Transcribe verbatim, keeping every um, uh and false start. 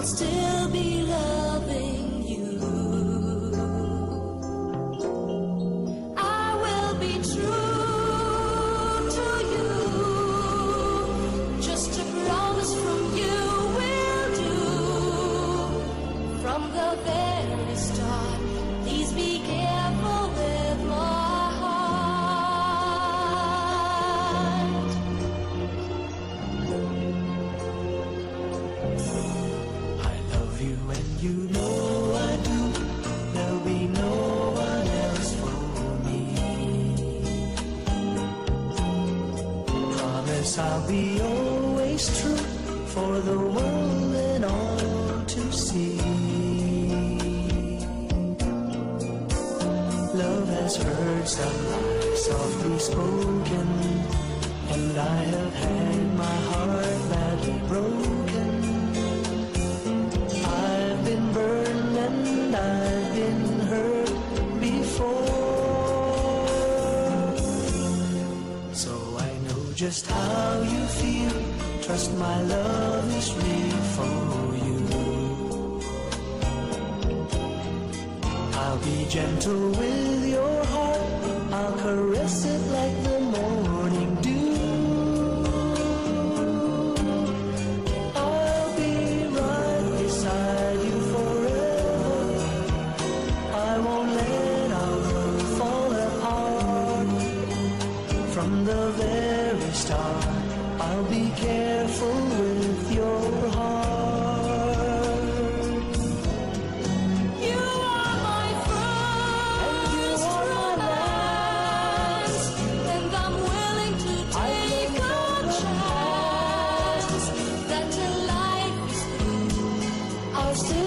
still be loving you. I will be true to you. Just a promise from you will do. From the very start, please be careful with my heart. I love you and you know I do. There'll be no one else for me. Promise I'll be always true for the world and all to see. Love has heard some lies softly spoken, and I have had my heart badly broken. I've been burned and I've been hurt before, so I know just how you feel. Trust my love is real for you. I'll be gentle with your heart. I'll caress it like the morning dew. I'll be right beside you forever. I won't let our love fall apart. From the very start, I'll be careful with your heart. You are my first romance, and I'm willing to take a chance that till life is through, I'll still